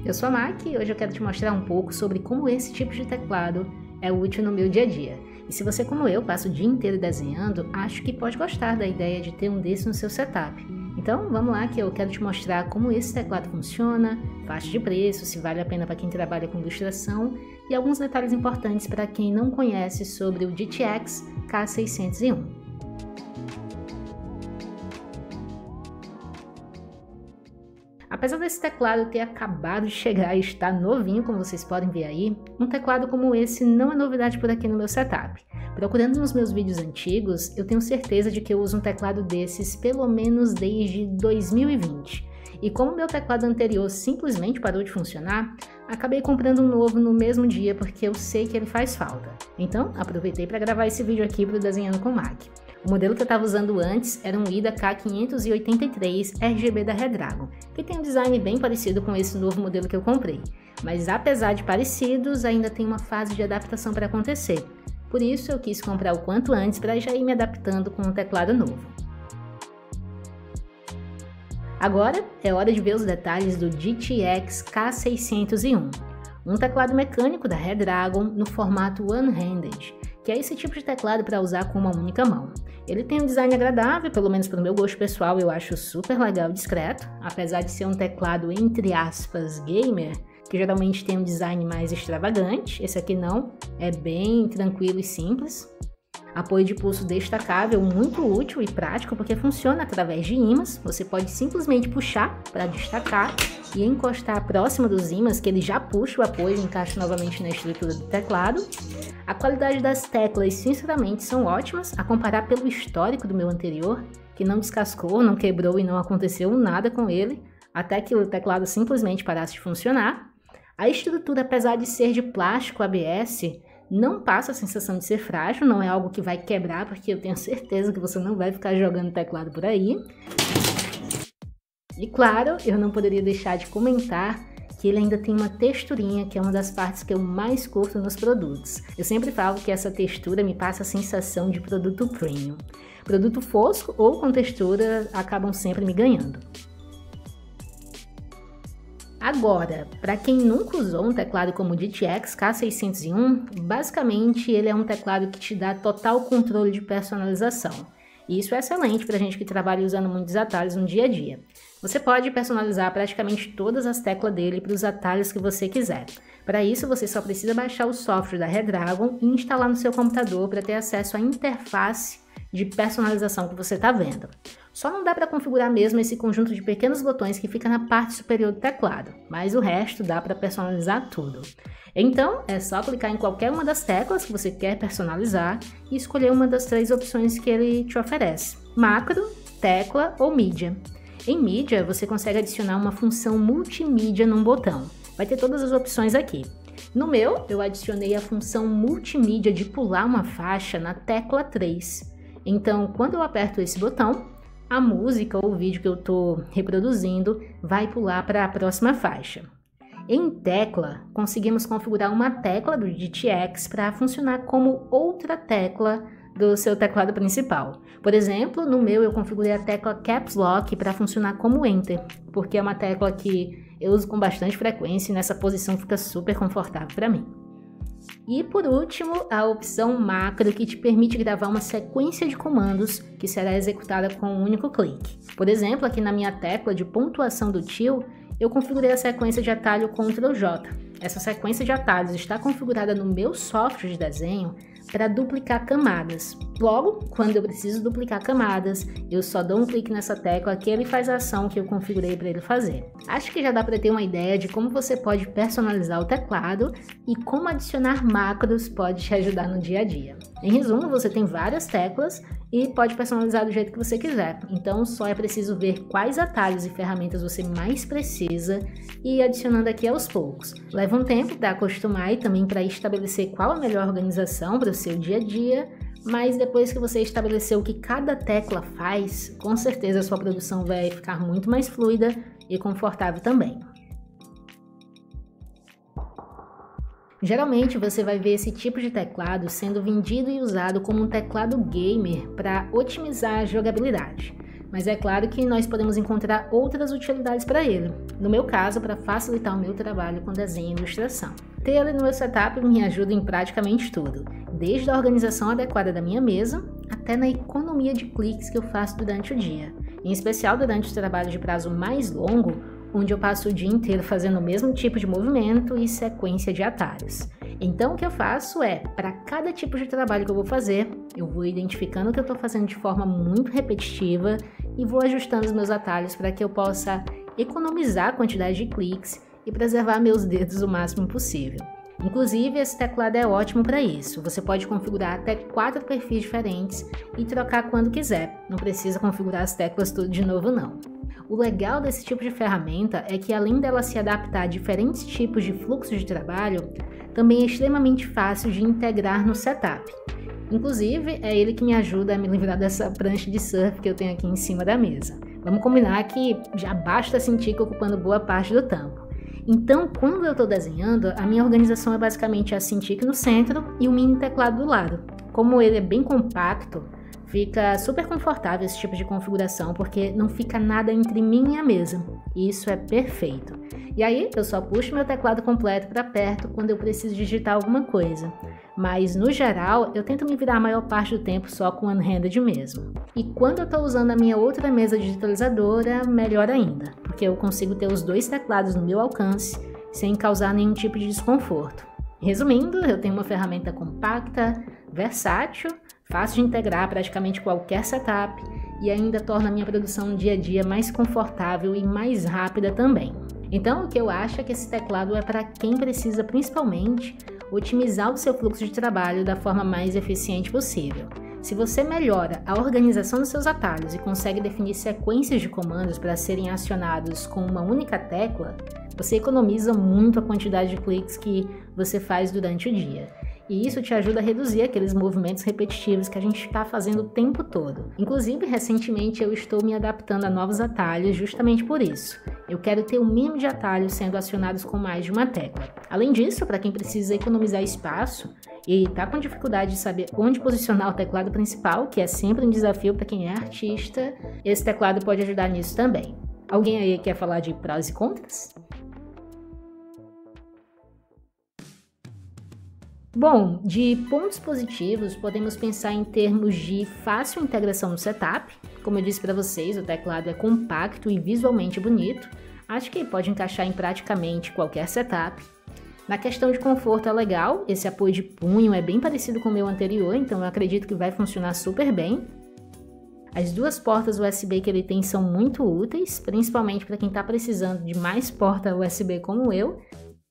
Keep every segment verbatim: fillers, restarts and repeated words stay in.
Eu sou a Mac e hoje eu quero te mostrar um pouco sobre como esse tipo de teclado é útil no meu dia a dia. E se você, como eu, passa o dia inteiro desenhando, acho que pode gostar da ideia de ter um desse no seu setup. Então vamos lá que eu quero te mostrar como esse teclado funciona, faixa de preço, se vale a pena para quem trabalha com ilustração e alguns detalhes importantes para quem não conhece sobre o G T X K seiscentos e um. Apesar desse teclado ter acabado de chegar e estar novinho, como vocês podem ver aí, um teclado como esse não é novidade por aqui no meu setup. Procurando nos meus vídeos antigos, eu tenho certeza de que eu uso um teclado desses pelo menos desde dois mil e vinte. E como meu teclado anterior simplesmente parou de funcionar, acabei comprando um novo no mesmo dia porque eu sei que ele faz falta. Então, aproveitei para gravar esse vídeo aqui para o Desenhando com Mac. O modelo que eu estava usando antes era um I D A K quinhentos e oitenta e três R G B da Redragon, que tem um design bem parecido com esse novo modelo que eu comprei. Mas apesar de parecidos, ainda tem uma fase de adaptação para acontecer. Por isso eu quis comprar o quanto antes para já ir me adaptando com um teclado novo. Agora é hora de ver os detalhes do G T X K seiscentos e um, um teclado mecânico da Redragon no formato one-handed, que é esse tipo de teclado para usar com uma única mão. Ele tem um design agradável, pelo menos para o meu gosto pessoal, eu acho super legal e discreto, apesar de ser um teclado entre aspas gamer, que geralmente tem um design mais extravagante. Esse aqui não, é bem tranquilo e simples. Apoio de pulso destacável, muito útil e prático porque funciona através de ímãs. Você pode simplesmente puxar para destacar e encostar próximo dos ímãs, que ele já puxa o apoio e encaixa novamente na estrutura do teclado. A qualidade das teclas, sinceramente, são ótimas, a comparar pelo histórico do meu anterior, que não descascou, não quebrou e não aconteceu nada com ele, até que o teclado simplesmente parasse de funcionar. A estrutura, apesar de ser de plástico A B S, não passa a sensação de ser frágil, não é algo que vai quebrar, porque eu tenho certeza que você não vai ficar jogando teclado por aí. E claro, eu não poderia deixar de comentar que ele ainda tem uma texturinha, que é uma das partes que eu mais curto nos produtos. Eu sempre falo que essa textura me passa a sensação de produto premium. Produto fosco ou com textura acabam sempre me ganhando. Agora, para quem nunca usou um teclado como o G T X K seiscentos e um, basicamente ele é um teclado que te dá total controle de personalização. E isso é excelente para gente que trabalha usando muitos atalhos no dia a dia. Você pode personalizar praticamente todas as teclas dele para os atalhos que você quiser. Para isso, você só precisa baixar o software da Redragon e instalar no seu computador para ter acesso à interface de personalização que você está vendo. Só não dá para configurar mesmo esse conjunto de pequenos botões que fica na parte superior do teclado, mas o resto dá para personalizar tudo. Então, é só clicar em qualquer uma das teclas que você quer personalizar e escolher uma das três opções que ele te oferece: macro, tecla ou mídia. Em mídia, você consegue adicionar uma função multimídia num botão. Vai ter todas as opções aqui. No meu, eu adicionei a função multimídia de pular uma faixa na tecla três. Então, quando eu aperto esse botão, a música ou o vídeo que eu estou reproduzindo vai pular para a próxima faixa. Em tecla, conseguimos configurar uma tecla do G T X para funcionar como outra tecla do seu teclado principal. Por exemplo, no meu eu configurei a tecla Caps Lock para funcionar como Enter, porque é uma tecla que eu uso com bastante frequência e nessa posição fica super confortável para mim. E por último, a opção macro, que te permite gravar uma sequência de comandos que será executada com um único clique. Por exemplo, aqui na minha tecla de pontuação do tio, eu configurei a sequência de atalho control J. Essa sequência de atalhos está configurada no meu software de desenho para duplicar camadas. Logo, quando eu preciso duplicar camadas, eu só dou um clique nessa tecla que ele faz a ação que eu configurei para ele fazer. Acho que já dá para ter uma ideia de como você pode personalizar o teclado e como adicionar macros pode te ajudar no dia a dia. Em resumo, você tem várias teclas e pode personalizar do jeito que você quiser. Então, só é preciso ver quais atalhos e ferramentas você mais precisa e ir adicionando aqui aos poucos. Leva um tempo para acostumar e também para estabelecer qual a melhor organização para o seu dia a dia, mas depois que você estabeleceu o que cada tecla faz, com certeza a sua produção vai ficar muito mais fluida e confortável também. Geralmente você vai ver esse tipo de teclado sendo vendido e usado como um teclado gamer para otimizar a jogabilidade. mas é claro que nós podemos encontrar outras utilidades para ele. No meu caso, para facilitar o meu trabalho com desenho e ilustração. Ter ele no meu setup me ajuda em praticamente tudo, desde a organização adequada da minha mesa, até na economia de cliques que eu faço durante o dia, em especial durante os trabalhos de prazo mais longo, onde eu passo o dia inteiro fazendo o mesmo tipo de movimento e sequência de atalhos. Então o que eu faço é, para cada tipo de trabalho que eu vou fazer, eu vou identificando o que eu estou fazendo de forma muito repetitiva e vou ajustando os meus atalhos para que eu possa economizar a quantidade de cliques e preservar meus dedos o máximo possível. Inclusive, esse teclado é ótimo para isso. Você pode configurar até quatro perfis diferentes e trocar quando quiser. Não precisa configurar as teclas tudo de novo, não. O legal desse tipo de ferramenta é que, além dela se adaptar a diferentes tipos de fluxos de trabalho, também é extremamente fácil de integrar no setup. Inclusive, é ele que me ajuda a me livrar dessa prancha de surf que eu tenho aqui em cima da mesa. Vamos combinar que já basta sentir que ocupando boa parte do tampo. Então, quando eu estou desenhando, a minha organização é basicamente a Cintiq no centro e o mini teclado do lado. Como ele é bem compacto, fica super confortável esse tipo de configuração, porque não fica nada entre mim e a mesa. E isso é perfeito. E aí, eu só puxo meu teclado completo para perto quando eu preciso digitar alguma coisa. Mas, no geral, eu tento me virar a maior parte do tempo só com one-handed mesmo. E quando eu estou usando a minha outra mesa digitalizadora, melhor ainda, porque eu consigo ter os dois teclados no meu alcance, sem causar nenhum tipo de desconforto. Resumindo, eu tenho uma ferramenta compacta, versátil, fácil de integrar a praticamente qualquer setup e ainda torna a minha produção no dia a dia mais confortável e mais rápida também. Então, o que eu acho é que esse teclado é para quem precisa principalmente otimizar o seu fluxo de trabalho da forma mais eficiente possível. Se você melhora a organização dos seus atalhos e consegue definir sequências de comandos para serem acionados com uma única tecla, você economiza muito a quantidade de cliques que você faz durante o dia. E isso te ajuda a reduzir aqueles movimentos repetitivos que a gente está fazendo o tempo todo. Inclusive, recentemente eu estou me adaptando a novos atalhos justamente por isso. Eu quero ter o mínimo de atalhos sendo acionados com mais de uma tecla. Além disso, para quem precisa economizar espaço e está com dificuldade de saber onde posicionar o teclado principal, que é sempre um desafio para quem é artista, esse teclado pode ajudar nisso também. Alguém aí quer falar de prós e contras? Bom, de pontos positivos, podemos pensar em termos de fácil integração no setup. Como eu disse para vocês, o teclado é compacto e visualmente bonito. Acho que pode encaixar em praticamente qualquer setup. Na questão de conforto é legal, esse apoio de punho é bem parecido com o meu anterior, então eu acredito que vai funcionar super bem. As duas portas U S B que ele tem são muito úteis, principalmente para quem está precisando de mais porta U S B como eu.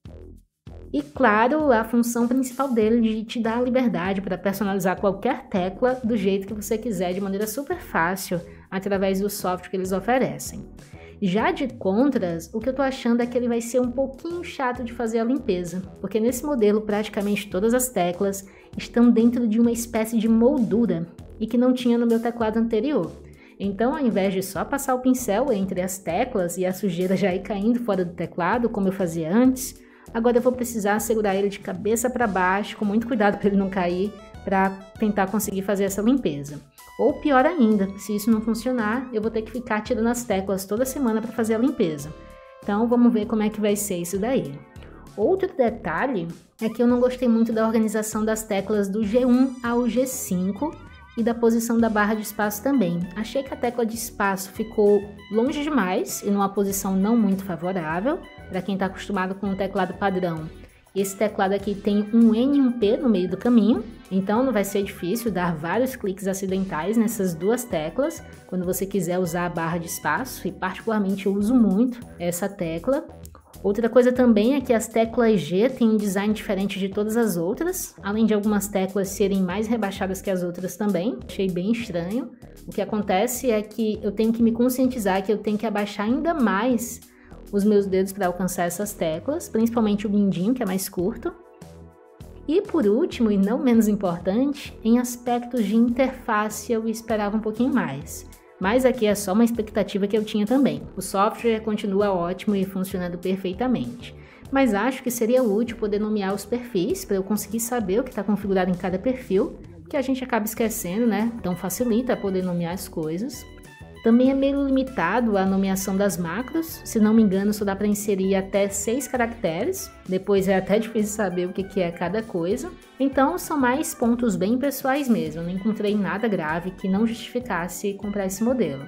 E claro, a função principal dele de te dar a liberdade para personalizar qualquer tecla do jeito que você quiser, de maneira super fácil, através do software que eles oferecem. Já de contras, o que eu tô achando é que ele vai ser um pouquinho chato de fazer a limpeza, porque nesse modelo praticamente todas as teclas estão dentro de uma espécie de moldura, e que não tinha no meu teclado anterior. Então, ao invés de só passar o pincel entre as teclas e a sujeira já ir caindo fora do teclado, como eu fazia antes, agora eu vou precisar segurar ele de cabeça para baixo, com muito cuidado para ele não cair, para tentar conseguir fazer essa limpeza. Ou pior ainda, se isso não funcionar, eu vou ter que ficar tirando as teclas toda semana para fazer a limpeza. Então vamos ver como é que vai ser isso daí. Outro detalhe é que eu não gostei muito da organização das teclas do G um ao G cinco e da posição da barra de espaço também. Achei que a tecla de espaço ficou longe demais e numa posição não muito favorável. Para quem está acostumado com o teclado padrão, esse teclado aqui tem um N e um P no meio do caminho, então não vai ser difícil dar vários cliques acidentais nessas duas teclas, quando você quiser usar a barra de espaço, e particularmente eu uso muito essa tecla. Outra coisa também é que as teclas G têm um design diferente de todas as outras, além de algumas teclas serem mais rebaixadas que as outras também, achei bem estranho. O que acontece é que eu tenho que me conscientizar que eu tenho que abaixar ainda mais os meus dedos para alcançar essas teclas, principalmente o mindinho, que é mais curto. E por último, e não menos importante, em aspectos de interface eu esperava um pouquinho mais. Mas aqui é só uma expectativa que eu tinha também. O software continua ótimo e funcionando perfeitamente. Mas acho que seria útil poder nomear os perfis para eu conseguir saber o que está configurado em cada perfil, que a gente acaba esquecendo, né? Então facilita poder nomear as coisas. Também é meio limitado a nomeação das macros, se não me engano só dá para inserir até seis caracteres, depois é até difícil saber o que é cada coisa. Então são mais pontos bem pessoais mesmo, não encontrei nada grave que não justificasse comprar esse modelo.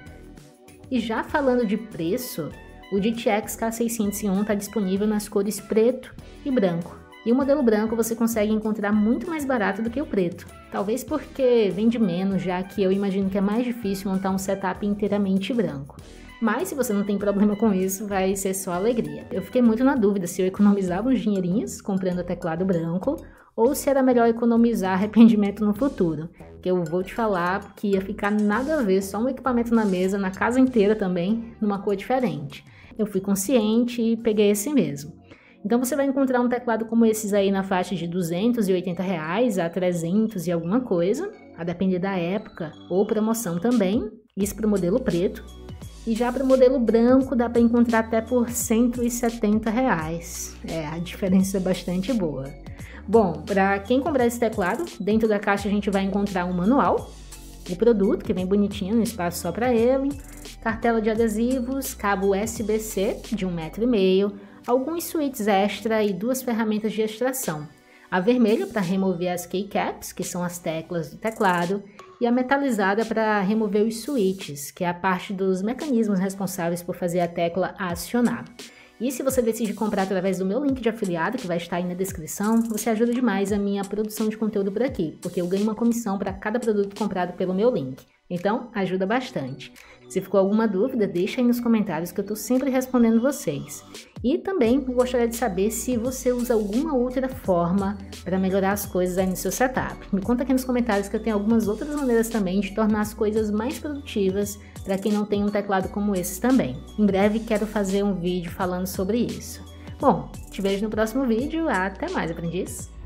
E já falando de preço, o G T X K seiscentos e um está disponível nas cores preto e branco. E o modelo branco você consegue encontrar muito mais barato do que o preto. Talvez porque vende menos, já que eu imagino que é mais difícil montar um setup inteiramente branco. Mas se você não tem problema com isso, vai ser só alegria. Eu fiquei muito na dúvida se eu economizava uns dinheirinhos comprando o teclado branco, ou se era melhor economizar arrependimento no futuro. Que eu vou te falar que ia ficar nada a ver, só um equipamento na mesa, na casa inteira também, numa cor diferente. Eu fui consciente e peguei esse mesmo. Então você vai encontrar um teclado como esses aí na faixa de duzentos e oitenta reais a trezentos e alguma coisa, a depender da época ou promoção também, isso para o modelo preto. E já para o modelo branco dá para encontrar até por cento e setenta reais, é, a diferença é bastante boa. Bom, para quem comprar esse teclado, dentro da caixa a gente vai encontrar um manual, o produto que vem bonitinho no espaço só para ele, cartela de adesivos, cabo U S B C de um metro e meio, alguns switches extra e duas ferramentas de extração. A vermelha para remover as keycaps, que são as teclas do teclado, e a metalizada para remover os switches, que é a parte dos mecanismos responsáveis por fazer a tecla acionar. E se você decide comprar através do meu link de afiliado, que vai estar aí na descrição, você ajuda demais a minha produção de conteúdo por aqui, porque eu ganho uma comissão para cada produto comprado pelo meu link. Então, ajuda bastante. Se ficou alguma dúvida, deixa aí nos comentários que eu estou sempre respondendo vocês. E também gostaria de saber se você usa alguma outra forma para melhorar as coisas aí no seu setup. Me conta aqui nos comentários que eu tenho algumas outras maneiras também de tornar as coisas mais produtivas para quem não tem um teclado como esse também. Em breve quero fazer um vídeo falando sobre isso. Bom, te vejo no próximo vídeo. Até mais, aprendiz!